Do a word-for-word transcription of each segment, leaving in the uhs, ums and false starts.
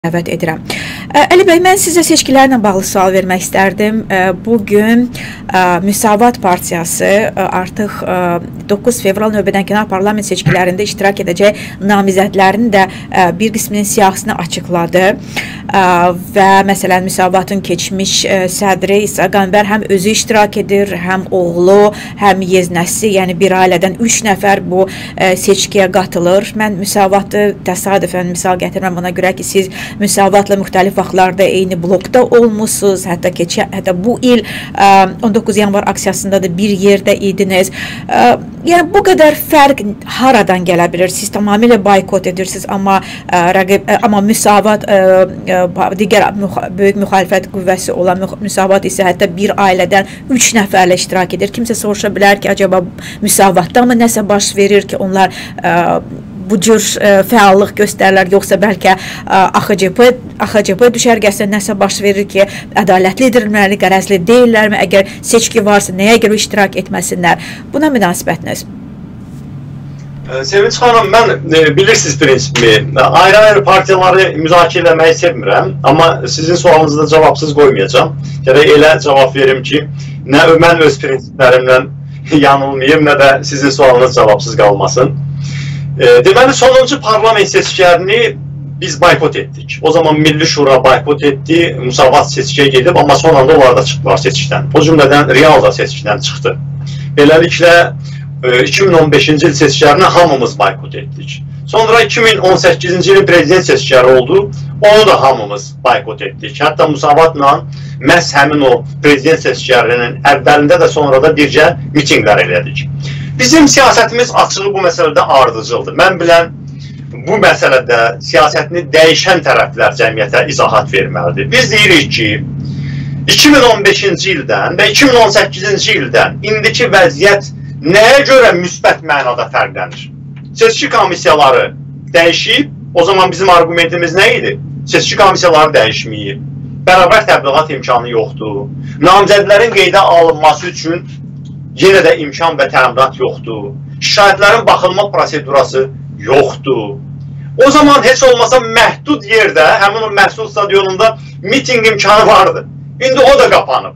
dəvət edirəm. Əli bəy, mən sizə seçkilərlə bağlı sual vermək istərdim. Bugün Müsavat Partiyası artıq doqquz fevral növbədənkənar parlament seçkilərində iştirak edəcək namizədlərin də bir qisminin siyahısını açıqladı. Və məsələn, Müsavatın keçmiş sədri İsa Qəmbər həm özü iştirak edir, həm oğlu, həm yeznəsi, yəni bir ailədən üç nəfər bu seçkiyə qatılır. Mən Müsavatı təsadüfən misal gətirməm buna görə ki, siz Müsavatla müxtəlif vaxtlarda eyni blokda olmuşsunuz, hətta, keçə, hətta bu il on doqquz yanvar aksiyasında da bir yerdə idiniz. Yəni bu qədər fərq haradan gələ bilir? Siz tamamilə boykot edirsiniz, amma, rəqib, amma Müsavat, digər böyük müxalifət qüvvəsi olan Müsavat isə hətta bir ailədən üç nəfərlə iştirak edir. Kimsə soruşa bilər ki, acaba Müsavatda mı nəsə baş verir ki, onlar bu cür fəallıq göstərirlər, yoxsa bəlkə A X C P, A X C P düşərgəsində nəsə baş verir ki, ədalətli edilməli, qərəzli deyillərmi, əgər seçki varsa, nəyə görə iştirak etməsinlər? Buna münasibətiniz? Sevinç xanım, mən bilirsiniz prinsipimi, ayrı-ayrı partiyaları müzakirə eləməyi sevmirəm, amma sizin sualınızı da cavabsız qoymayacağım. Gərək elə cavab verim ki, nə mən öz prinsiplərimlə yanılmayım, nə də sizin sualınız cavabsız qalmasın. Deməli, sonuncu parlament seçkilərini biz boykot etdik. O zaman Milli Şura boykot etdi, Müsavat seçkiyə gedib, amma son anda onlar da çıxdılar seçkidən. O cümlədən Real da seçkidən çıxdı. Beləliklə, iki min on beşinci il seçkilərini hamımız boykot etdik. Sonra iki min on səkkizinci ilin prezident seçkiləri oldu, onu da hamımız boykot etdik. Hətta Müsavatla məhz həmin o prezident seçkilərinin əvvəlində də sonra da bircə mitinglər elədik. Bizim siyasətimiz açığı bu məsələdə ardıcıldır. Mən bilən, bu məsələdə siyasətini dəyişən tərəflər cəmiyyətə izahat verməlidir. Biz deyirik ki, iki min on beşinci ildən və iki min on səkkizinci ildən indiki vəziyyət nəyə görə müsbət mənada fərqlənir? Seçki komissiyaları dəyişib, o zaman bizim argumentimiz nə idi? Seçki komissiyaları dəyişməyib, bərabər təbliğat imkanı yoxdur, namizədlərin qeydə alınması üçün yenə də imkan və təminat yoxdur. Şikayətlərin baxılma prosedurası yoxdur. O zaman heç olmasa məhdud yerdə, həmin o məhsul stadionunda miting imkanı vardı. İndi o da qapanıb.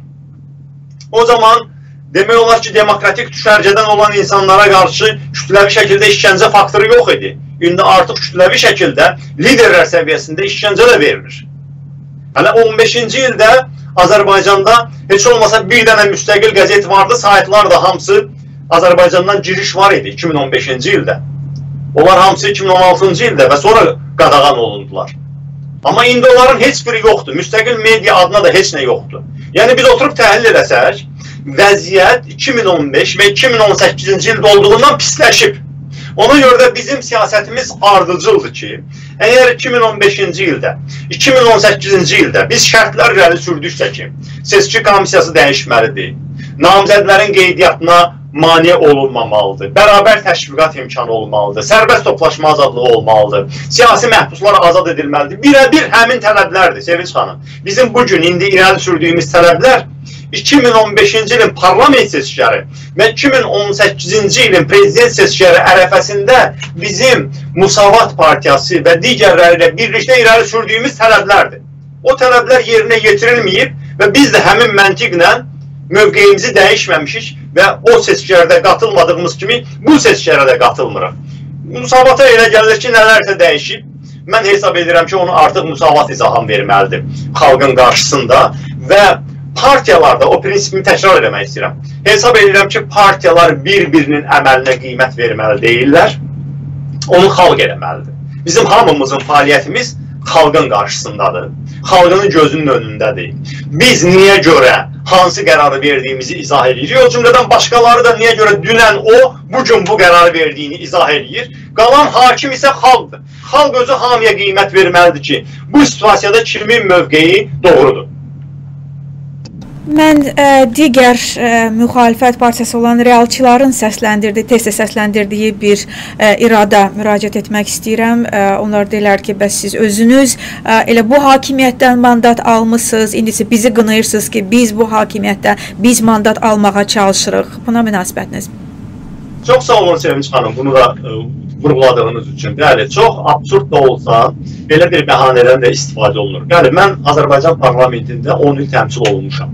O zaman demək olar ki, demokratik düşərgədən olan insanlara qarşı kütləvi şəkildə işgəncə faktoru yox idi. İndi artıq kütləvi şəkildə liderlər səviyyəsində işgəncə də verilir. Hələ on beşinci ildə Azərbaycanda heç olmasa bir dənə müstəqil qəzet vardı, saytlar da hamısı Azərbaycandan giriş var idi iki min on beşinci ildə. Onlar hamısı iki min on altıncı ildə və sonra qadağan olundular. Amma indi onların heç biri yoxdur, müstəqil media adına da heç nə yoxdur. Yəni biz oturub təhlil eləsək, vəziyyət iki min on beş və iki min on səkkizinci ildə olduğundan pisləşib. Ona görə də bizim siyasətimiz ardıcıldır ki, əgər iki min on beşinci ildə, iki min on səkkizinci ildə biz şərtlər irəli sürdüksə ki, seçki komissiyası dəyişməlidir, namizədlərin qeydiyyatına mane olunmamalıdır, bərabər təşviqat imkanı olmalıdır, sərbəst toplaşma azadlığı olmalıdır, siyasi məhbuslar azad edilməlidir. Birə-bir həmin tələblərdir, Sevinç xanım. Bizim bugün indi irəli sürdüyümüz tələblər iki min on beşinci ilin parlament seçkiləri və iki min on səkkizinci ilin prezident seçkiləri ərəfəsində bizim Müsavat Partiyası və digərləri ilə birlikdə irəli sürdüyümüz tələblərdir. O tələblər yerinə yetirilməyib və biz də həmin məntiqlə mövqeyimizi dəyişməmişik və o seçkilərdə qatılmadığımız kimi bu seçkilərə də qatılmırıq. Müsavata elə gəlir ki, nələrsə dəyişib. Mən hesab edirəm ki, onu artıq Müsavat izahan verməlidir xalqın qarşısında və partiyalarda o prinsipimi təkrar eləmək istəyirəm. Hesab edirəm ki, partiyalar bir-birinin əməlinə qiymət verməli deyirlər, onu xalq eləməlidir. Bizim hamımızın fəaliyyətimiz xalqın qarşısındadır, xalqının gözünün önündədir. Biz niyə görə hansı qərarı verdiyimizi izah edirik, o cümlədən başqaları da niyə görə dünən o, bugün bu qərarı verdiyini izah edir. Qalan hakim isə xalqdır. Xalq özü hamıya qiymət verməlidir ki, bu situasiyada kimin mövqeyi doğrudur. Mən ə, digər ə, müxalifət partiyası olan realçıların səsləndirdiyi, tez-tez səsləndirdiyi bir ə, irada müraciət etmək istəyirəm. Ə, onlar deyirlər ki, bəs siz özünüz ə, elə bu hakimiyyətdən mandat almışsınız, indisi bizi qınayırsınız ki, biz bu hakimiyyətdən biz mandat almağa çalışırıq. Buna münasibətiniz? Çox sağ olun Sevinç xanım, bunu da vurguladığınız üçün. Bəli, çox absurd da olsa, belə bir bəhanədən də istifadə olunur. Bəli, mən Azərbaycan parlamentində on il təmsil olunmuşam.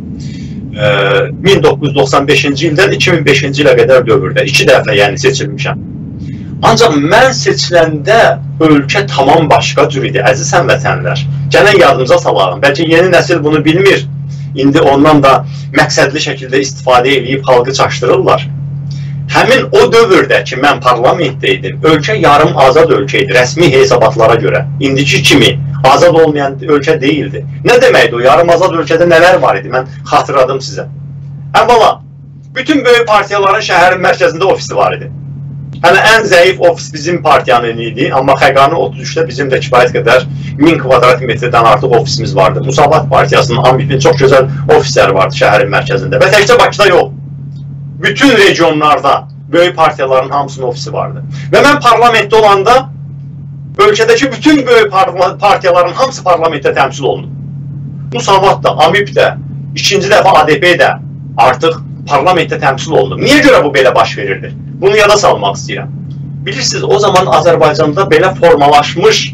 min doqquz yüz doxsan beşinci ildən iki min beşinci ilə qədər dövrdə iki dəfə yəni seçilmişəm. Ancaq mən seçiləndə ölkə tamam başqa cür idi, əziz həmvətənlər. Gələn yadımıza salalım. Bəlkə yeni nəsil bunu bilmir. İndi ondan da məqsədli şəkildə istifadə edib xalqı çaşdırırlar. Həmin o dövrdə ki, mən parlamentdə idim, ölkə yarım azad ölkə idi, rəsmi hesabatlara görə. İndiki kimi azad olmayan ölkə deyildi. Nə deməkdir o? Yarım azad ölkədə nələr var idi? Mən xatırladım sizə. Əvvəla, bütün böyük partiyaların şəhərin mərkəzində ofisi var idi. Hələ ən zəif ofis bizim partiyanın idi, amma Xəqani otuz üçdə bizim də kifayət qədər min kvadrat metrdən artıq ofisimiz vardı. Müsavat Partiyasının, AMİP-in çox gözəl ofisləri vardı şəhərin mərkəzində və təkcə Bakıda yox. Bütün regionlarda böyük partiyaların hamısının ofisi vardı. Və mən parlamentdə olanda ölkədəki bütün böyük partiyaların hamısı parlamentdə təmsil olundu. Müsavat da, AMİP də, ikinci dəfə A D P də artıq parlamentdə təmsil olundu. Niyə görə bu belə baş verirdi? Bunu yada salmaq istəyirəm. Bilirsiniz, o zaman Azərbaycanda belə formalaşmış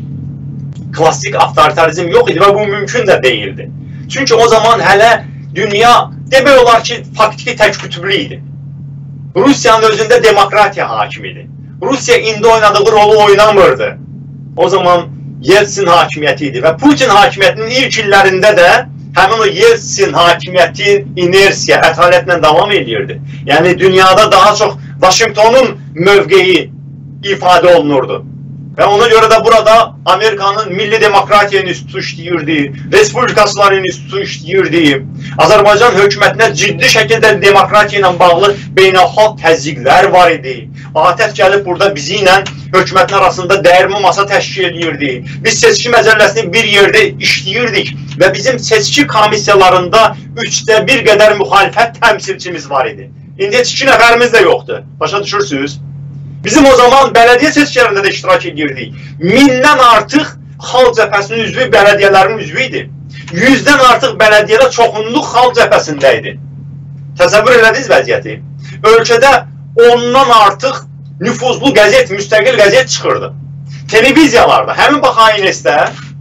klasik avtoritarizm yox idi və bu mümkün də deyildi. Çünki o zaman hələ dünya demək olar ki, faktiki təkqütüblü idi. Rusiyanın özündə demokratiya hakim idi. Rusiya indi oynadığı rolu oynamırdı. O zaman Yeltsin hakimiyyəti idi və Putin hakimiyyətinin ilk illərində də həmin o Yeltsin hakimiyyəti inersiya, ətalətlə davam edirdi. Yəni dünyada daha çox Vaşinqtonun mövqeyi ifadə olunurdu. Və ona görə də burada Amerikanın Milli Demokratiya İnstitutu işləyirdi, Respublikaçılar İnstitutu işləyirdi. Azərbaycan hökumətinə ciddi şəkildə demokratiya ilə bağlı beynəlxalq təzyiqlər var idi. A T F gəlib burada bizi ilə hökumətin arasında dəyirmi masa təşkil edirdi. Biz seçki məcəlləsini bir yerdə işləyirdik və bizim seçki komissiyalarında üçdə bir qədər müxalifət təmsilçimiz var idi. İndi heç iki nəfərimiz də yoxdur. Başa düşürsünüz? Bizim o zaman bələdiyyə seçkilərində də iştirak edirdik. Mindən artıq xalq cəbhəsinin üzvü bələdiyyələrin üzvü idi. Yüzdən artıq bələdiyyədə çoxunluq xalq cəbhəsində idi. Təsəvvür elədiniz vəziyyəti. Ölkədə ondan artıq nüfuzlu qəzet, müstəqil qəzet çıxırdı. Televiziyalarda, həmin bax A N S-də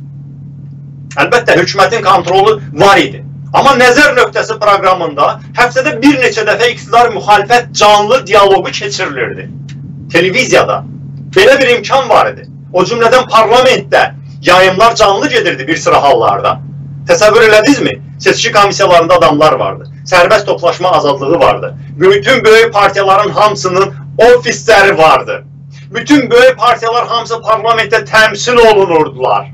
əlbəttə hökumətin kontrolu var idi. Amma nəzər nöqtəsi proqramında həftədə bir neçə dəfə iqtidar müxalifət canlı dialogu keçirilirdi. Televiziyada belə bir imkan var idi. O cümlədən parlamentdə yayımlar canlı gedirdi bir sıra hallarda. Təsəvvür elədinizmi? Seçki komissiyalarında adamlar vardı. Sərbəst toplaşma azadlığı vardı. Bütün böyük partiyaların hamısının ofisləri vardı. Bütün böyük partiyalar hamısı parlamentdə təmsil olunurdular.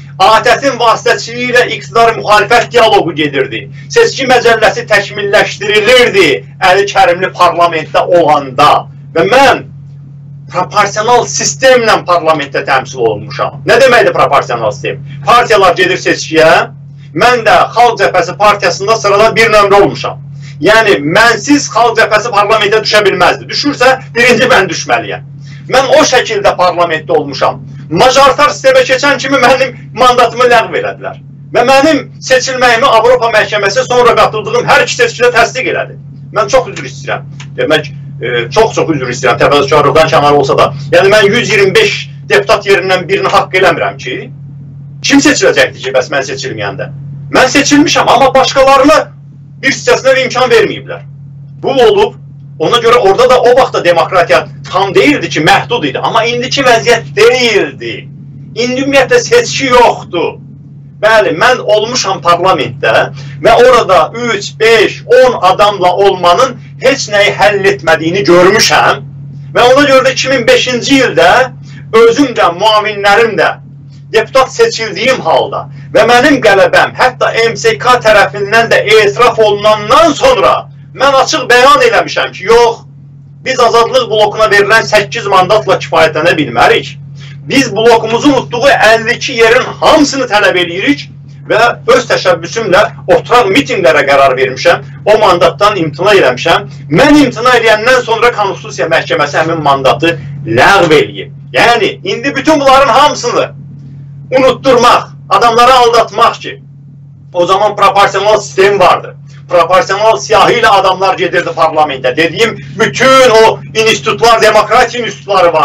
A T F-in vasitəçiliyi ilə iqtidar müxalifət dialogu gedirdi. Seçki məcəlləsi təkmilləşdirilirdi Əli Kərimli parlamentdə olanda. Və mən proporsional sistemlə parlamentdə təmsil olunmuşam. Nə deməkdir proporsional sistem? Partiyalar gedir seçkiyə, mən də Xalq Cəbhəsi partiyasında sırada bir nömrə olmuşam. Yəni, mənsiz Xalq Cəbhəsi parlamentə düşə bilməzdi. Düşürsə, birinci mən düşməliyəm. Mən o şəkildə parlamentdə olmuşam. Majoritar sistemə keçən kimi mənim mandatımı ləğv elədilər. Və mənim seçilməyimi Avropa məhkəməsi sonra qatıldığım hər iki seçkidə təsdiq elədi. Mən çox üzr istəyirəm. Demək, çox-çox üzr istəyirəm, təvəzzükarlıqdan kənar olsa da. Yəni, mən yüz iyirmi beş deputat yerindən birini haqq eləmirəm ki, kim seçiləcəkdir ki, bəs mən seçilməyəndə? Mən seçilmişəm, amma başqalarına bir hissəsinə imkan verməyiblər. Bu olub, ona görə orada da o vaxtda demokratiya tam deyildi ki, məhdud idi. Amma indiki vəziyyət deyildi. İndi ümumiyyətlə seçki yoxdur. Bəli, mən olmuşam parlamentdə və orada üç, beş, on adamla olmanın heç nəyi həll etmədiyini görmüşəm. Və ona görə də iki min beşinci ildə özüm də, müavinlərim də deputat seçildiyim halda və mənim qələbəm hətta M S K tərəfindən də etiraf olunandan sonra mən açıq bəyan eləmişəm ki, yox, biz azadlıq blokuna verilən səkkiz mandatla kifayətlənə bilmərik. Biz blokumuzun utduğu əlli iki yerin hamısını tələb edirik və öz təşəbbüsümlə oturaq mitinqlərə qərar vermişəm, o mandatdan imtina eləmişəm. Mən imtina eləyəndən sonra Konstitusiya Məhkəməsi həmin mandatı ləğv eləyib. Yəni, indi bütün bunların hamısını unutturmaq, adamları aldatmaq ki, o zaman proporsional sistem vardı. Proporsional siyahı ilə adamlar gedirdi parlamentə. Dediyim, bütün o institutlar, demokratiya institutları vardı.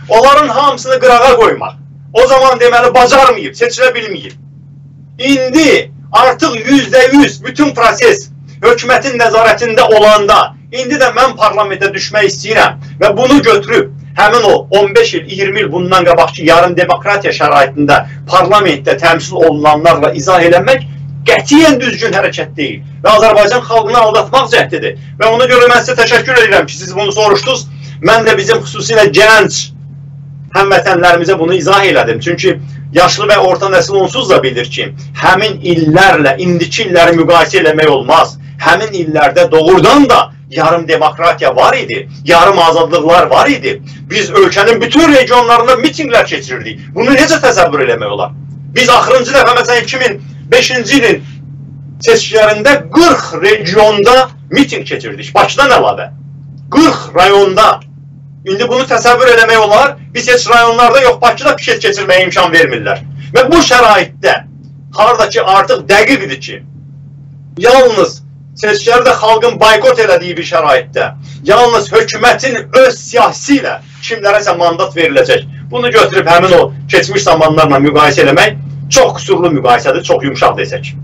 onların hamısını qırağa qoymaq. O zaman deməli bacarmayıb, seçilə bilməyib. İndi artıq yüzdə yüz bütün proses hökumətin nəzarətində olanda, indi də mən parlamentə düşmək istəyirəm və bunu götürüb həmin o on beş il, iyirmi il bundan qabaqki yarım demokratiya şəraitində parlamentdə təmsil olunanlarla izah eləmək qətiyyən düzgün hərəkət deyil və Azərbaycan xalqını aldatmaq cəhdidir. Və ona görə mən sizə təşəkkür edirəm ki, siz bunu soruşdunuz. Mən də bizim xüsusilə gənc həmvətənlərimizə bunu izah elədim. Çünki yaşlı və orta nəsil onsuz da bilir ki, həmin illərlə indiki illəri müqayisə eləmək olmaz. Həmin illərdə doğrudan da yarım demokratiya var idi, yarım azadlıqlar var idi. Biz ölkənin bütün regionlarında mitinglər keçirirdik. Bunu necə təsəvvür eləmək olar? Biz axırıncı dəfə məsələn iki min beşinci ilin seçkilərində qırx regionda miting keçirdik. Bakıdan əlavə. qırx rayonda. İndi bunu təsəvvür eləmək olar. Biz heç rayonlarda yox, Bakıda piket keçirməyə imkan vermirlər. Və bu şəraitdə, haradakı artıq dəqiqdir ki, yalnız seçkilərdə xalqın boykot elədiyi bir şəraitdə, yalnız hökumətin öz siyasi ilə kimlərəsə mandat veriləcək. Bunu götürüb həmin o keçmiş zamanlarla müqayisə eləmək çox qüsurlu müqayisədir, çox yumşaq desək.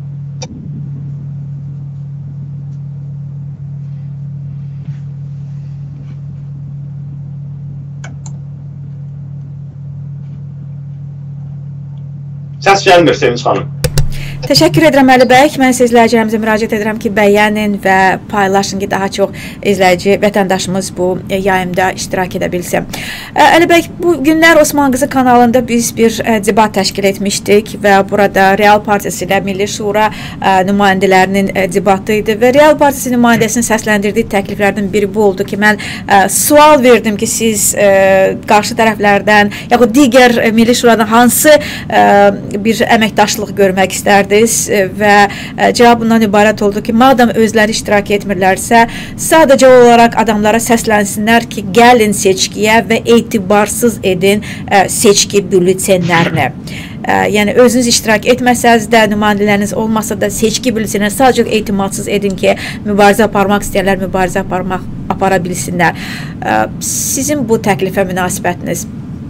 Səs gəlmir Sevinç xanım. Təşəkkür edirəm Əli bəy. Mən sizə izləyicilərimizə müraciət edirəm ki, bəyənin və paylaşın ki, daha çox izləyici vətəndaşımız bu yayımda iştirak edə bilsin. Əli bəy, bu günlər Osman Qızı kanalında biz bir debat təşkil etmişdik və burada Real Partiyası ilə Milli Şura nümayəndələrinin debatı idi və Real Partiyası nümayəndəsinin səsləndirdiyi təkliflərdən biri bu oldu ki, mən sual verdim ki, siz qarşı tərəflərdən yaxud digər Milli Şuradan hansı bir əməkdaşlıq görmək istərdiniz? Və cavab bundan ibarət oldu ki, madam özləri iştirak etmirlərsə, sadəcə olaraq adamlara səslənsinlər ki, gəlin seçkiyə və etibarsız edin seçki bültenlərini. Yəni, özünüz iştirak etməsəz də, nümayəndələriniz olmasa da seçki bültenlərini sadəcə etimadsız edin ki, mübarizə aparmaq istəyənlər mübarizə aparmaq, apara bilsinlər. Sizin bu təklifə münasibətiniz?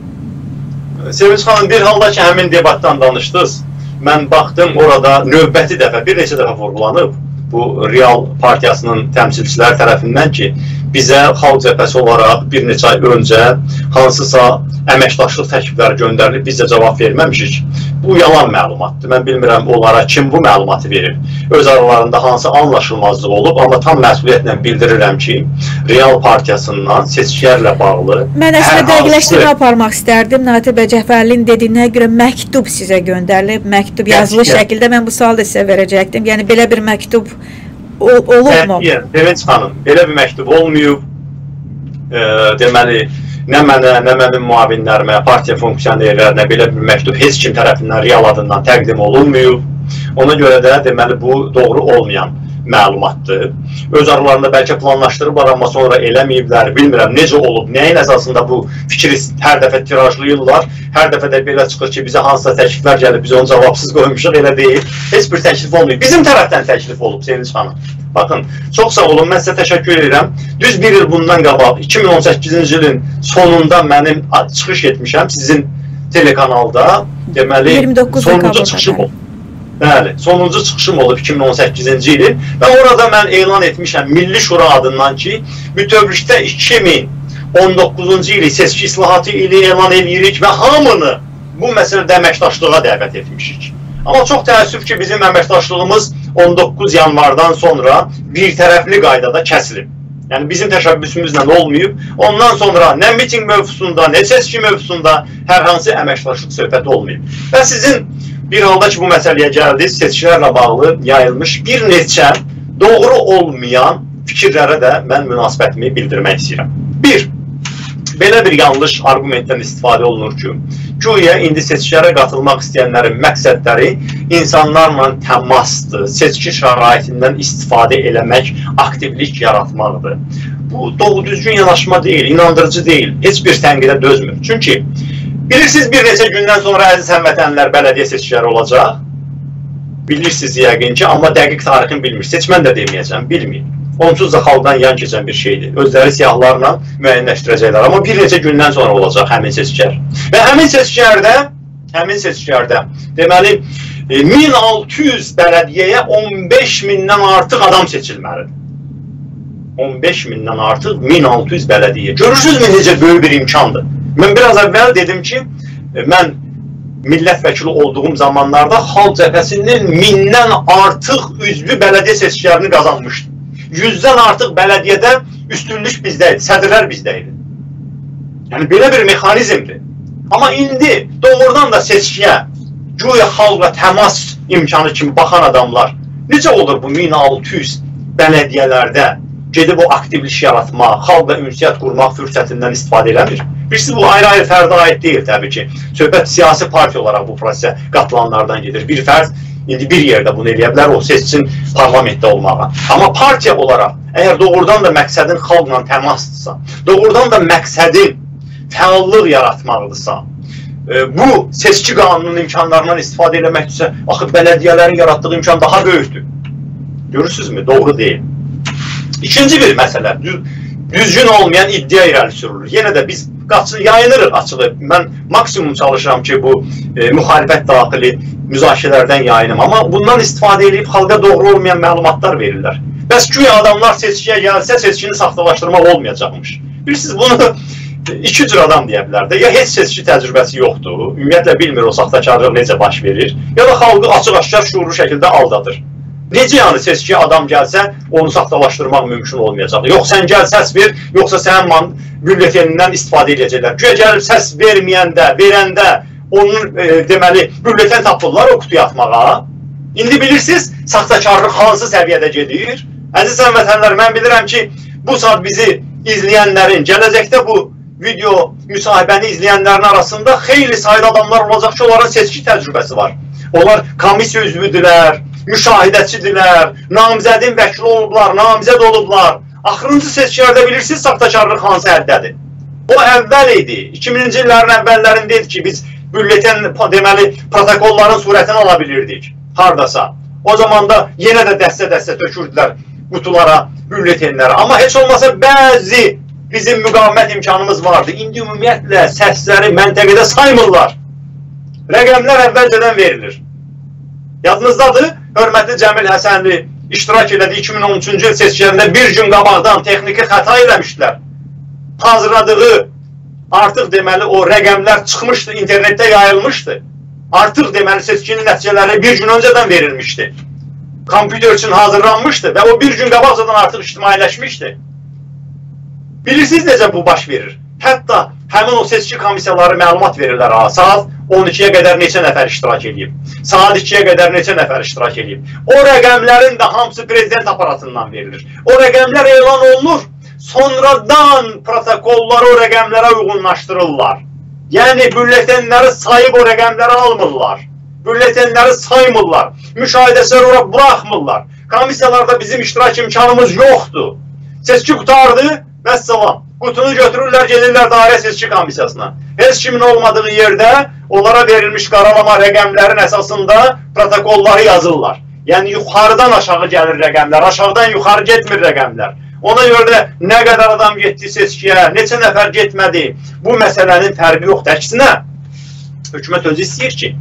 Sevinç xanım, bir halda ki, həmin debatdan danışdınız. Mən baxdım, orada növbəti dəfə, bir neçə dəfə vurgulanıb bu Real Partiyasının təmsilçilər tərəfindən ki, bizə xalq cəbhəsi olaraq bir neçə ay öncə hansısa əməkdaşlıq təklifləri göndərilib, biz də cavab verməmişik. Bu yalan məlumatdır. Mən bilmirəm onlara kim bu məlumatı verir. Öz aralarında hansı anlaşılmazlıq olub, amma tam məsuliyyətlə bildirirəm ki, Real Partiyasından seçkilərlə bağlı Mən əslində dəqiqləşdirmə aparmaq istərdim. Natiq bəy Cəfərlinin dediyinə görə məktub sizə göndərilib, məktub yazılı şəkildə. Mən bu sualı da sizə verəcəkdim. Yəni, belə bir məktub olubmu? Sevinç xanım, belə bir məktub olmayıb. Deməli, nə mənə, nə mənim müavinlərimə, partiya funksiyonerlərinə belə bir məktub heç kim tərəfindən Real adından təqdim olunmayıb. Ona görə də deməli bu doğru olmayan məlumatdır. Öz aralarında bəlkə planlaşdırıblar, amma sonra eləməyiblər. Bilmirəm necə olub, nəyin əsasında bu fikri hər dəfə tirajlayırlar. Hər dəfə də belə çıxır ki, bizə hansısa təkliflər gəlib, biz onu cavabsız qoymuşuq, elə deyil. Heç bir təklif olmayıb. Bizim tərəfdən təklif olub, Sevinç xanım. Baxın, çox sağ olun, mən sizə təşəkkür edirəm. Düz bir il bundan qabaq, iki min on səkkizinci ilin sonunda mənim çıxış etmişəm sizin telekanalda. Deməli, sonuncu çıxışım olub. Bəli, sonuncu çıxışım olub iki min on səkkizinci ilin və orada mən elan etmişəm Milli Şura adından ki, bütövlükdə iki min on doqquzuncu ili seçki islahatı ili elan edirik və hamını bu məsələdə əməkdaşlığa dəvət etmişik. Amma çox təəssüf ki, bizim əməkdaşlığımız on doqquz yanvardan sonra bir tərəfli qaydada kəsilib. Yəni, bizim təşəbbüsümüzlə olmayıb. Ondan sonra nə miting mövzusunda, nə seçki mövzusunda hər hansı əməkdaşlıq söhbəti olmayıb. Və sizin bir halda ki, bu məsələyə gəldiniz, seçkilərlə bağlı yayılmış bir neçə doğru olmayan fikirlərə də mən münasibətimi bildirmək istəyirəm. Bir, belə bir yanlış argumentdən istifadə olunur ki, güya indi seçkilərə qatılmaq istəyənlərin məqsədləri insanlarla təmasdır, seçki şəraitindən istifadə eləmək, aktivlik yaratmaqdır. Bu, doğru düzgün yanaşma deyil, inandırıcı deyil, heç bir tənqidə dözmür. Çünki bilirsiniz, bir neçə gündən sonra əziz həmvətənlər bələdiyyə seçkiləri olacaq. Bilirsiniz yəqin ki, amma dəqiq tarixini bilmir. Seçmən də deməyəcəm, bilməyim. onsuz da xalqdan yan keçən bir şeydir. Özləri siyahlarla müəyyənləşdirəcəklər. Amma bir neçə gündən sonra olacaq həmin seçkiler. Və həmin seçkilərdə, həmin seçkilərdə deməli min altı yüz bələdiyyəyə on beş mindən artıq adam seçilməlidir. on beş mindən artıq min altı yüz bələdiyyə. Görürsünüzmü necə böyük bir imkandır? Mən biraz əvvəl dedim ki, mən millət vəkili olduğum zamanlarda Xalq Cəbhəsinin mindən artıq üzvü bələdiyyə seçkilərini qazanmışdı. Yüzdən artıq bələdiyyədə üstünlük bizdə idi, sədrlər bizdə idi. Yəni belə bir mexanizmdir. Amma indi doğrudan da seçkiyə, güya xalqla təmas imkanı kimi baxan adamlar necə olur bu min altı yüz bələdiyyələrdə gedib o aktivlik yaratmaq, xalqla ünsiyyət qurmaq fürsətindən istifadə eləmir. Birisi bu ayrı-ayrı fərdə aid deyil təbii ki. Söhbət siyasi partiya olaraq bu prosesə qatılanlardan gedir. Bir fərd indi bir yerdə bunu eləyə bilər, o seçsin parlamentdə olmağa. Amma partiya olaraq, əgər doğrudan da məqsədin xalqla təmasdırsa, doğrudan da məqsədin fəallıq yaratmaqdırsa, bu seçki qanunun imkanlarından istifadə eləmək üçün axı bələdiyyələrin yaratdığı imkan daha böyükdür. Görürsünüzmü? Doğru deyil. İkinci bir məsələ, düzgün olmayan iddia irəli sürülür. Yenə də biz qaçın, yayınırıq açığı. Mən maksimum çalışıram ki, bu e, müxalifət daxili müzakirələrdən yayınım. Amma bundan istifadə edib xalqa doğru olmayan məlumatlar verirlər. Bəs güya adamlar seçkiyə gəlsə, seçkini saxtalaşdırmaq olmayacaqmış. Bilirsiniz, bunu iki cür adam deyə bilər də. Ya heç seçki təcrübəsi yoxdur, ümumiyyətlə bilmir o saxtakarlıq necə baş verir, ya da xalqı açıq-aşkar şuurlu şəkildə aldadır. Necə yəni seçkiyə adam gəlsə, onu saxtalaşdırmaq mümkün olmayacaq. Yox, sən gəl səs ver, yoxsa sənin bülletenindən istifadə edəcəklər. Güya gəlib səs verməyəndə, verəndə onun e, deməli, bülleten tapırlar o kutuya atmağa. İndi bilirsiniz, saxtakarlıq hansı səviyyədə gedir? Əziz həmvətənlər, mən bilirəm ki, bu saat bizi izləyənlərin, gələcəkdə bu video müsahibəni izləyənlərin arasında xeyli sayıda adamlar olacaq ki, onların seçki təcrübəsi var. Onlar komissiya üzvüdülər, müşahidəçidirlər, namizədin vəkili olublar, namizəd olublar. Axırıncı seçkilərdə bilirsiniz, saxtakarlıq hansı həddədir? O əvvəl idi. iki minci illərin əvvəllərində idi ki, biz bülleten, deməli, protokolların surətini ala bilirdik. Hardasa. O zaman da yenə də dəstə-dəstə tökürdülər qutulara, bülletenlərə. Amma heç olmasa bəzi bizim müqavimət imkanımız vardı. İndi ümumiyyətlə səsləri məntəqədə saymırlar. Rəqəmlər əvvəlcədən verilir. Yadınızdadır, hörmətli Cəmil Həsənli iştirak elədi iki min on üçüncü il seçkilərində bir gün qabaqdan texniki xəta eləmişdilər. Hazırladığı artıq deməli o rəqəmlər çıxmışdı, internetdə yayılmışdı. Artıq deməli seçkinin nəticələri bir gün öncədən verilmişdi. Kompüter üçün hazırlanmışdı və o bir gün qabaqcadan artıq ictimailəşmişdi. Bilirsiniz necə bu baş verir? Hətta həmin o seçki komissiyaları məlumat verirlər ha. Saat on ikiyə qədər neçə nəfər iştirak edib. Saat ikiyə qədər neçə nəfər iştirak edib. O rəqəmlərin də hamısı prezident aparatından verilir. O rəqəmlər elan olunur. Sonradan protokolları o rəqəmlərə uyğunlaşdırırlar. Yəni bülletenləri sayıb o rəqəmləri almırlar. Bülletenləri saymırlar. Müşahidəsləri ora buraxmırlar. Komissiyalarda bizim iştirak imkanımız yoxdur. Seçki qutardı, vəssalam. Qutunu götürürlər, gelirlər dairə seçki komissiyasına. Heç kimin olmadığı yerdə onlara verilmiş qaralama rəqəmlərin əsasında protokolları yazırlar. Yəni yuxarıdan aşağı gəlir rəqəmlər, aşağıdan yuxarı getmir rəqəmlər. Ona görə də nə qədər adam getdi seçkiyə, neçə nəfər getmədi, bu məsələnin fərqi yoxdur. Əksinə, hökumət özü istəyir ki,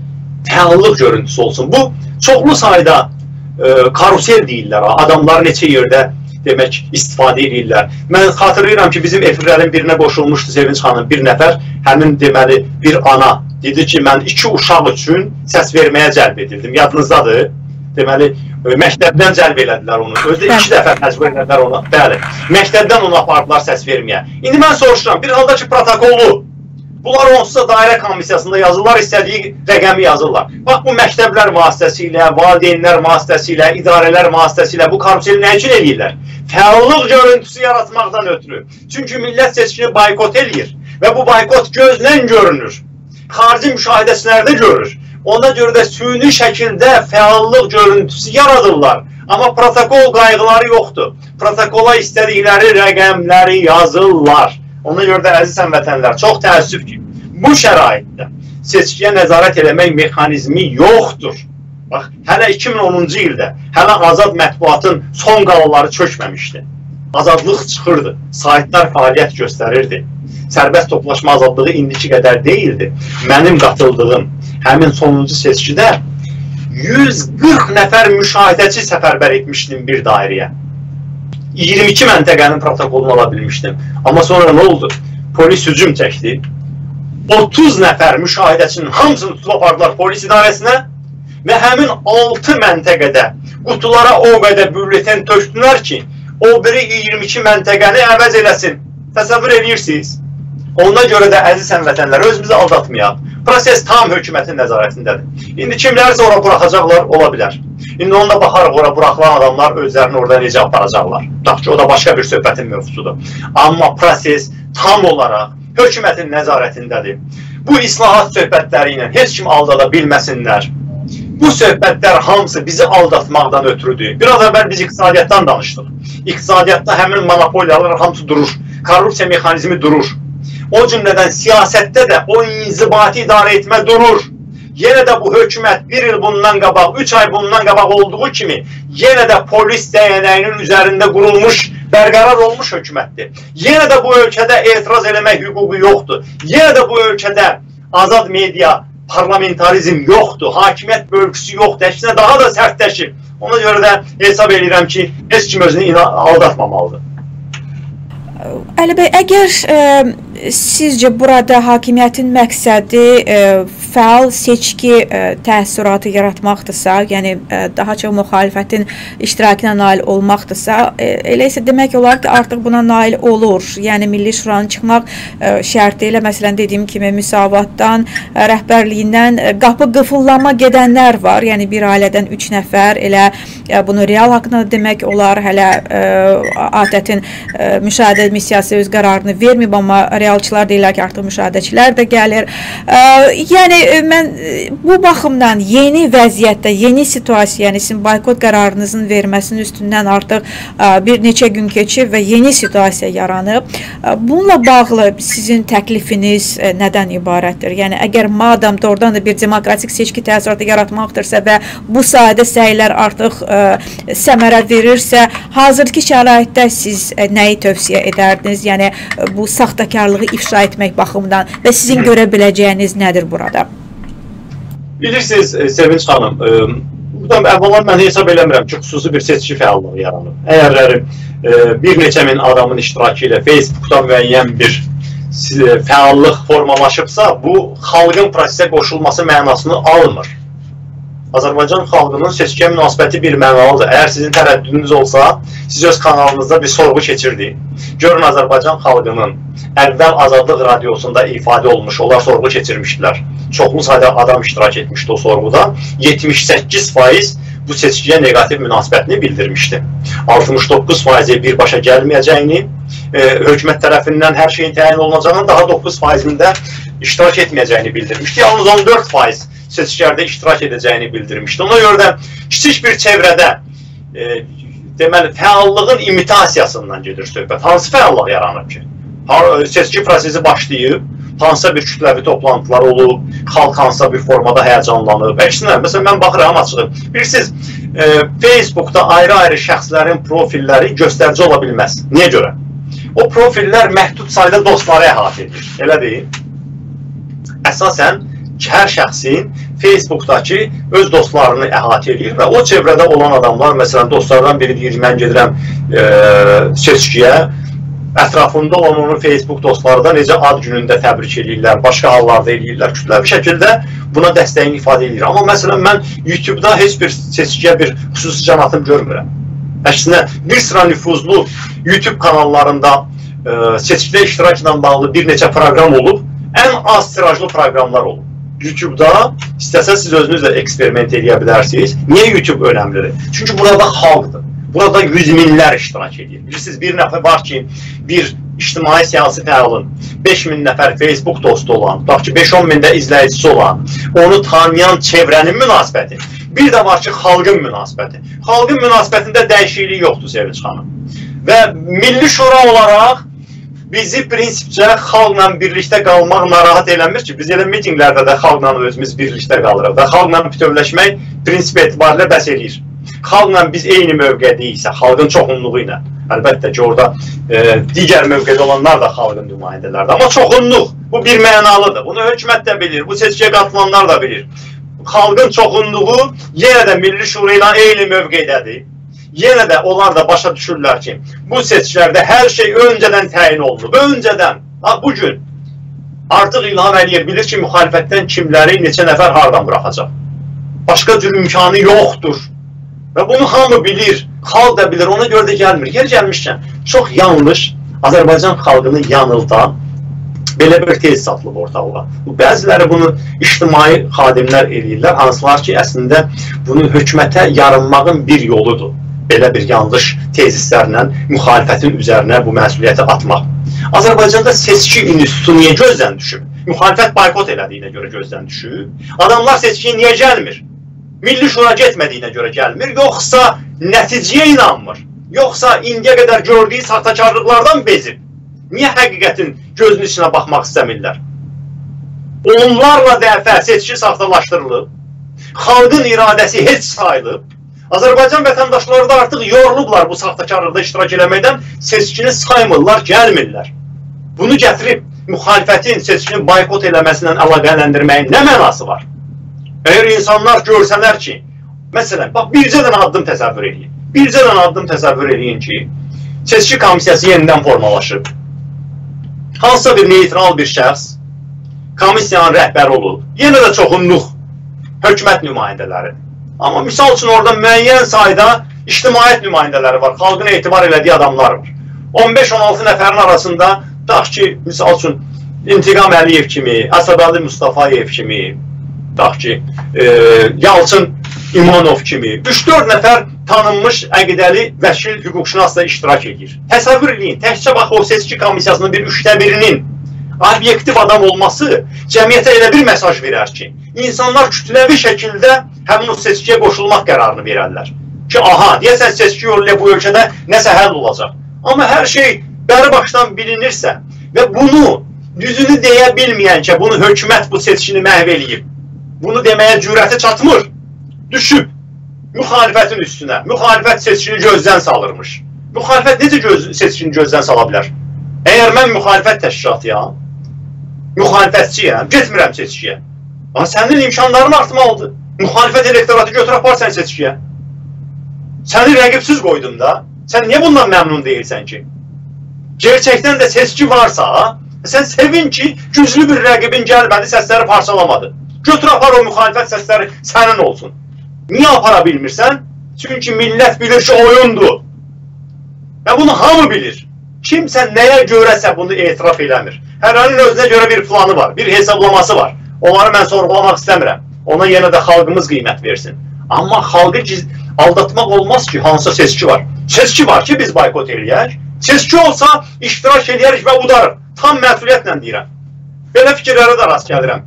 fəallıq görüntüsü olsun. Bu, çoxlu sayda e, karusel deyirlər, adamlar neçə yerdə demək istifadə edirlər. Mən xatırlayıram ki, bizim efirlərin birinə qoşulmuşdu Sevinç xanım, bir nəfər, həmin deməli bir ana dedi ki, mən iki uşaq üçün səs verməyə cəlb edildim. Yadınızdadır? Deməli, məktəbdən cəlb elədilər onu. Özdə iki dəfə məcbur elədilər ona. Bəli, məktəbdən onu apardılar səs verməyə. İndi mən soruşuram, bir halda ki, protokolu, bunlar onsuz da dairə komissiyasında yazırlar, istədiyi rəqəmi yazırlar. Bax, bu məktəblər vasitəsilə, valideynlər vasitəsilə, idarələr vasitəsilə bu karuseli nə üçün eləyirlər? Fəallıq görüntüsü yaratmaqdan ötürü. Çünki millət seçkini boykot eləyir və bu boykot gözlə görünür. Xarici müşahidəçilərdə görür. Ona görə də süni şəkildə fəallıq görüntüsü yaradırlar. Amma protokol qayğıları yoxdur. Protokola istədikləri rəqəmləri yazırlar. Ona görə də əziz həmvətənlər, çox təəssüf ki, bu şəraitdə seçkiyə nəzarət eləmək mexanizmi yoxdur. Bax, hələ iki min onuncu ildə, hələ azad mətbuatın son qalaları çökməmişdi. Azadlıq çıxırdı, saytlar fəaliyyət göstərirdi. Sərbəst toplaşma azadlığı indiki qədər deyildi. Mənim qatıldığım həmin sonuncu seçkidə yüz qırx nəfər müşahidəçi səfərbər etmişdim bir dairəyə. iyirmi iki məntəqənin protokolunu ala bilmişdim. Amma sonra nə oldu? Polis hücum çəkdi. otuz nəfər müşahidəçinin hamısını tutub apardılar polis idarəsinə və həmin altı məntəqədə qutulara o qədər bülletin tökdülər ki, o biri iyirmi iki məntəqəni əvəz eləsin. Təsəvvür edirsiniz. Ona görə də əziz həmvətənlər, özümüzü aldatmayaq. Proses tam hökumətin nəzarətindədir. İndi kimlərsə ora buraxacaqlar, ola bilər. İndi onda baxarıq, ora buraxılan adamlar özlərini orada necə aparacaqlar. Tutaq ki, o da başqa bir söhbətin mövzusudur. Amma proses tam olaraq hökumətin nəzarətindədir. Bu islahat söhbətləri ilə heç kim aldada bilməsinlər. Bu söhbətlər hamısı bizi aldatmaqdan ötürüdür. Biraz əvvəl biz iqtisadiyyatdan danışdıq. İqtisadiyyatda həmin monopoliyalar hamısı durur. Korrupsiya mexanizmi durur. O cümlədən siyasətdə də o inzibati idarə etmə durur. Yenə də bu hökumət bir il bundan qabaq, üç ay bundan qabaq olduğu kimi yenə də polis dəyənəyinin üzərində qurulmuş, bərqərar olmuş hökumətdir. Yenə də bu ölkədə etiraz eləmək hüququ yoxdur. Yenə də bu ölkədə azad media, parlamentarizm yoxdur, hakimiyyət bölgüsü yoxdur, əksinə daha da sərtləşir. Ona görə də hesab edirəm ki, heç kim özünü aldatmamalıdır. Əli bəy, əgər e, sizcə burada hakimiyyətin məqsədi e, fəal seçki e, təəssüratı yaratmaqdırsa, yəni e, daha çox müxalifətin iştirakına nail olmaqdırsa, e, elə isə demək olar ki, artıq buna nail olur. Yəni Milli Şuranın çıxmaq e, şərti ilə, məsələn, dediyim kimi, müsavatdan, e, rəhbərliyindən e, qapı qıfıllama gedənlər var. Yəni bir ailədən üç nəfər, elə e, bunu real haqqında demək olar, hələ e, adətin e, müşahidə missiyası öz qərarını verməyib, amma realçılar deyirlər ki, artıq müşahidəçilər də gəlir. E, yəni mən bu baxımdan yeni vəziyyətdə, yeni situasiya, yəni sizin boykot qərarınızın verməsinin üstündən artıq bir neçə gün keçib və yeni situasiya yaranıb. Bununla bağlı sizin təklifiniz nədən ibarətdir? Yəni əgər madam doğrudan da bir demokratik seçki təəssüratı yaratmaqdırsa və bu sahədə səylər artıq səmərə verirsə, hazırki şəraitdə siz nəyi tövsiyə edərdiniz? Yəni bu saxtakarlığı ifşa etmək baxımından və sizin görə biləcəyiniz nədir burada? Bilirsiniz, Sevinç xanım, buradan əvvəla mən hesab eləmirəm ki, xüsusi bir seçki fəallığı yaranır. Əgər bir neçə min adamın iştirakı ilə Facebookda müəyyən bir fəallıq formalaşıbsa, bu xalqın prosesə qoşulması mənasını almır. Azərbaycan xalqının seçkiyə münasibəti bir mənalıdır. Əgər sizin tərəddüdünüz olsa, siz öz kanalınızda bir sorğu keçirdik. Görün Azərbaycan xalqının əvvəl Azadlıq radiosunda ifadə olmuş, onlar sorğu keçirmişdilər. Çoxlu sayda adam iştirak etmişdi o sorğuda. yetmiş səkkiz faiz bu seçkiyə negativ münasibətini bildirmişdi. altmış doqquz faizi birbaşa gəlməyəcəyini, e, hökumət tərəfindən hər şeyin təyin olunacağını, daha doqquz faizində iştirak etməyəcəyini bildirmişdi. Yalnız on dörd faiz seçkilərdə iştirak edəcəyini bildirmişdi. Ona görə də kiçik bir çevrədə e, deməli, fəallığın imitasiyasından gedir söhbət. Hansı fəallıq yaranır ki? Seçki prosesi başlayıb, hansısa bir kütləvi toplantılar olub, xalq hansısa bir formada həyəcanlanıb. Əksinə, məsələn, mən baxıram açığı. Bilirsiniz, e, Facebookda ayrı-ayrı şəxslərin profilləri göstərici ola bilməz. Niyə görə? O profillər məhdud sayda dostları əhatə edir. Elə deyil. Əsasən, hər şəxsin Facebookdakı öz dostlarını əhatə edir və o çevrədə olan adamlar, məsələn, dostlardan biri deyir, mən gedirəm e, seçkiyə, ətrafında olan onun Facebook dostları da necə ad günündə təbrik edirlər, başqa hallarda edirlər, kütləvi şəkildə buna dəstəyini ifadə edir. Amma məsələn, mən YouTube'da heç bir seçkiyə bir xüsusi canatım görmürəm. Əksinə, bir sıra nüfuzlu YouTube kanallarında e, seçkidə iştirak ilə bağlı bir neçə proqram olub, ən az tirajlı proqramlar olub. YouTube'da istəsəz siz özünüz də eksperiment edə bilərsiniz. Niyə YouTube önəmlidir? Çünki burada xalqdır. Burada yüz minlər iştirak edir. Bilirsiniz, bir nəfər var ki, bir ictimai siyasi fəalın beş min nəfər Facebook dostu olan, tutaq ki, beş on mində izləyicisi olan, onu tanıyan çevrənin münasibəti. Bir də var ki, xalqın münasibəti. Xalqın münasibətində dəyişiklik yoxdur, Sevinç xanım. Və Milli Şura olaraq bizi prinsipcə xalqla birlikdə qalmaq narahat eləmir ki, biz elə mitinglərdə də xalqla özümüz birlikdə qalırıq da, xalqla bütövləşmək prinsip etibarilə bəs eləyir. Xalqla biz eyni mövqədəyiksə, xalqın çoxunluğu ilə, əlbəttə ki, orada e, digər mövqədə olanlar da xalqın nümayəndələrdir, amma çoxunluq, bu bir mənalıdır, bunu hökumət də bilir, bu seçkiyə qatılanlar da bilir. Xalqın çoxunluğu yenə də Milli Şura ilə eyni mövqedədir. Yenə də onlar da başa düşürlər ki, bu seçkilərdə hər şey öncədən təyin olunub. Öncədən, bugün artıq İlham Əliyev bilir ki, müxalifətdən kimləri, neçə nəfər hardan buraxacaq. Başqa cür imkanı yoxdur. Və bunu hamı bilir, xalq da bilir, ona görə də gəlmir. Yer gəlmişkən, çox yanlış Azərbaycan xalqını yanıldan belə bir tez satılıb ortalığa. Bəziləri bunu ictimai xadimlər eləyirlər, hansılar ki, əslində bunu hökumətə yarınmağın bir yoludur. Belə bir yanlış tezislərlə müxalifətin üzərinə bu məsuliyyəti atmaq. Azərbaycanda seçki institutu niyə gözdən düşüb? Müxalifət boykot elədiyinə görə gözdən düşüb. Adamlar seçkiyə niyə gəlmir? Milli Şura getmədiyinə görə gəlmir, yoxsa nəticəyə inanmır, yoxsa indiyə qədər gördüyü saxtakarlıqlardan bezib. Niyə həqiqətin gözünün içinə baxmaq istəmirlər? Onlarla dəfə seçki saxtalaşdırılıb, xalqın iradəsi heç sayılıb, Azərbaycan vətəndaşları da artıq yorulublar bu saxtakarlıqda iştirak eləməkdən, seçkini saymırlar, gəlmirlər. Bunu gətirib müxalifətin seçkini boykot eləməsindən əlaqələndirməyin nə mənası var? Əgər insanlar görsələr ki, məsələn, bax, bircə dənə addım təsəvvür edin. Bircə dənə addım təsəvvür edin ki, seçki komissiyası yenidən formalaşıb. Hansısa bir neytral bir şəxs komissiyanın rəhbəri olub. Yenə də çoxunluq hökumət nümayəndələridir. Amma misal üçün orada müəyyən sayda ictimaiyyət nümayəndələri var, xalqın etibar elədiyi adamlar var. on beş on altı nəfərin arasında, dax ki, misal üçün İntiqam Əliyev kimi, Əsəbəli Mustafayev kimi, dax ki, e, Yalçın İmanov kimi, üç dörd nəfər tanınmış əqidəli vəkil hüquqşünas da iştirak edir. Təsəvvür edin, təkcə bax o seçki komissiyasının bir üçdə birinin obyektiv adam olması cəmiyyətə elə bir mesaj verər ki, insanlar kütləvi şəkildə həmin o seçkiyə qoşulmaq qərarını verərlər. Ki, aha, deyəsən seçki yolu ilə bu ölkədə nəsə həll olacaq. Amma hər şey bəri başdan bilinirsə və bunu düzünü deyə bilməyən ki, bunu hökumət bu seçkini məhv eləyib, bunu deməyə cürəti çatmır, düşüb müxalifətin üstünə, müxalifət seçkini gözdən salırmış. Müxalifət necə göz, seçkini gözdən sala bilər? Əgər mən müxalifət təşkilatıyam, müxalifətçiyəm, getmirəm seçkiyə. Amma sənin imkanların artmalıdır. Müxalifət elektoratı götür apar sən seçkiyə. Səni rəqibsiz qoydum da, sən niyə bundan məmnun deyilsən ki? Gerçəkdən də seçki varsa, sən sevin ki, güclü bir rəqibin gəlmədi, səsləri parçalamadı. Götür apar o müxalifət səsləri sənin olsun. Niyə apara bilmirsən? Çünki millət bilir ki, oyundur. Və bunu hamı bilir. Kimsə nəyə görəsə bunu etiraf eləmir. Hərənin özünə görə bir planı var, bir hesablaması var. Onları mən sorğulamaq istəmirəm. Ona yenə də xalqımız qiymət versin. Amma xalqı aldatmaq olmaz ki, hansısa seçki var. Seçki var ki, biz boykot eləyək. Seçki olsa, iştirak eləyərik və udarıq. Tam məsuliyyətlə deyirəm. Belə fikirlərə də rast gəlirəm.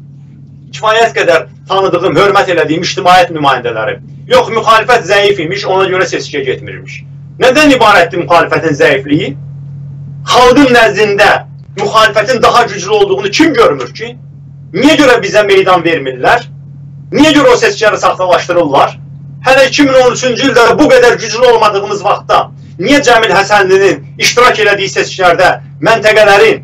Kifayət qədər tanıdığım, hörmət elədiyim ictimaiyyət nümayəndələri. Yox, müxalifət zəif imiş, ona görə seçkiyə getmirmiş. Nədən ibarətdir müxalifətin zəifliyi? Xalqın nəzdində müxalifətin daha güclü olduğunu kim görmür ki? Niyə görə bizə meydan vermirlər? Niyə görə o seçkiləri saxtalaşdırırlar? Hələ iki min on üçüncü ildə bu qədər güclü olmadığımız vaxtda niyə Cəmil Həsənlinin iştirak elədiyi seçkilərdə məntəqələrin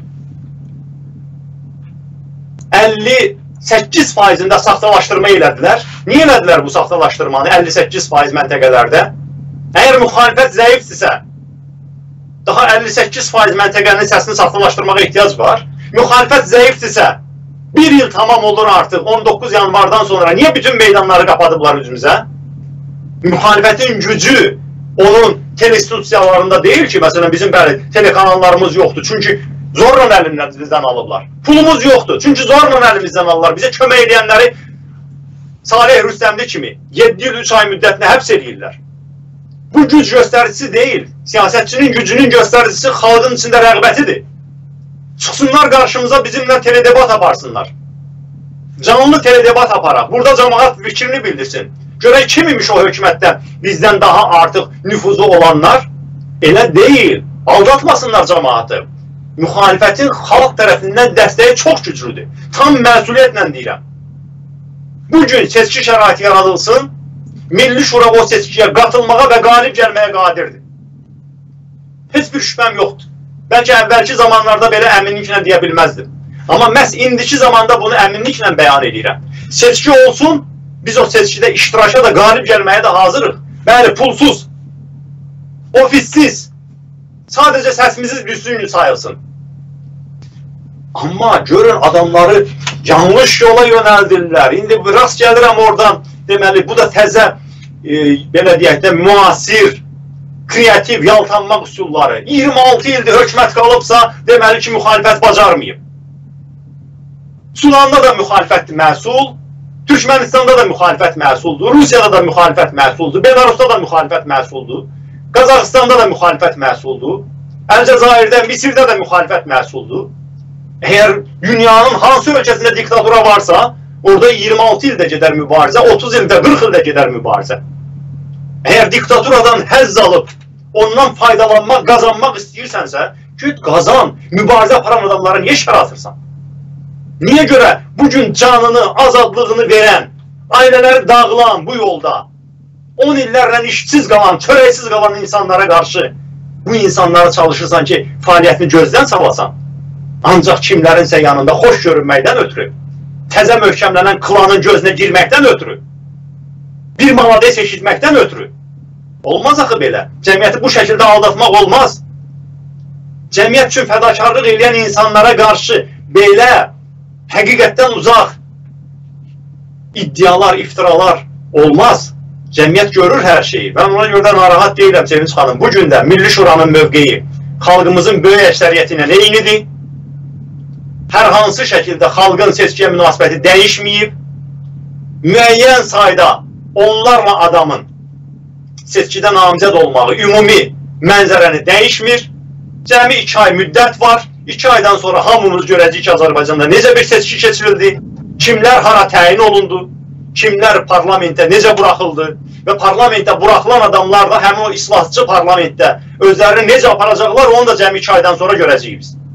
əlli səkkiz faizində saxtalaşdırma elədilər? Niyə elədilər bu saxtalaşdırmanı əlli səkkiz faiz məntəqələrdə? Əgər müxalifət zəifdirsə, daha əlli səkkiz faiz məntəqənin səsini saxtalaşdırmağa ehtiyac var. Müxalifət zəifdirsə, bir il tamam olur artıq, on doqquz yanvardan sonra niyə bütün meydanları qapadıblar üzümüzə? Müxalifətin gücü onun teleinstitusiyalarında deyil ki, məsələn bizim bəli telekanallarımız yoxdur, çünki zorla əlimizdən alıblar. Pulumuz yoxdur, çünki zorla əlimizdən alırlar. Bizə kömək edənləri Salih Rüstəmli kimi yeddi il üç ay müddətinə həbs edirlər. Bu güc göstəricisi deyil, siyasətçinin gücünün göstəricisi xalqın içində rəğbətidir. Çıxsınlar qarşımıza bizimlə teledebat aparsınlar. Canlı teledebat aparaq. Burada cəmaat fikrini bildirsin. Görək kim imiş o hökumətdə bizdən daha artıq nüfuzu olanlar? Elə deyil. Aldatmasınlar cəmaatı. müxalifətin xalq tərəfindən dəstəyi çox güclüdür. Tam məsuliyyətlə deyirəm. Bugün seçki şəraiti yaradılsın, Milli Şura o seçkiyə qatılmağa və qalib gəlməyə qadirdir. Heç bir şübhəm yoxdur. Bəlkə əvvəlki zamanlarda belə əminliklə deyə bilməzdim. Amma məhz indiki zamanda bunu əminliklə bəyan edirəm. Seçki olsun, biz o seçkidə iştiraka da, qalib gəlməyə də hazırıq. Bəli, pulsuz, ofissiz, sadəcə səsimiz düzgün sayılsın. Amma görün adamları yanlış yola yönəldirlər. İndi rast gəlirəm oradan, deməli, bu da təzə, e, belə deyək də, müasir, kreativ, yaltanmaq üsulları. iyirmi altı ildir hökumət qalıbsa, deməli ki, müxalifət bacarmayıb. Sudanda da müxalifət məhsul, Türkmənistanda da müxalifət məhsuldur, Rusiyada da müxalifət məhsuldur, Belarusda da müxalifət məhsuldur, Qazaxıstanda da müxalifət məhsuldur, Əlcəzairdə, Misirdə də müxalifət məhsuldur. Əgər dünyanın hansı ölkəsində diktatura varsa, orada iyirmi altı ildə gedər mübarizə, otuz ildə, qırx ildə gedər mübarizə. Əgər diktaturadan həzz alıb, ondan faydalanmaq, qazanmaq istəyirsənsə, güt qazan, mübarizə aparan adamlara niyə şər atırsan? Niyə görə bugün canını, azadlığını verən, ailələri dağılan bu yolda, on illərlə işsiz qalan, çörəksiz qalan insanlara qarşı bu insanlara çalışırsan ki, fəaliyyətini gözdən salasan? Ancaq kimlərinsə yanında xoş görünməkdən ötürü, təzə möhkəmlənən klanın gözünə girməkdən ötürü, bir malades eşitməkdən ötürü. Olmaz axı belə. Cəmiyyəti bu şəkildə aldatmaq olmaz. Cəmiyyət üçün fədakarlıq edən insanlara qarşı belə həqiqətdən uzaq iddialar, iftiralar olmaz. Cəmiyyət görür hər şeyi. Mən ona görə də narahat deyiləm Sevinç xanım. Bugün də Milli Şuranın mövqeyi xalqımızın böyük əksəriyyəti ilə eynidir. Hər hansı şəkildə xalqın seçkiyə münasibəti dəyişməyib. Müəyyən sayda onlarla adamın seçkidə namizəd olmağı, ümumi mənzərəni dəyişmir. Cəmi iki ay müddət var. İki aydan sonra hamımız görəcəyik ki, Azərbaycanda necə bir seçki keçirildi, kimlər hara təyin olundu, kimlər parlamentə necə buraxıldı və parlamentə buraxılan adamlar da həmin o islahçı parlamentdə özlərini necə aparacaqlar, onu da cəmi iki aydan sonra görəcəyik biz.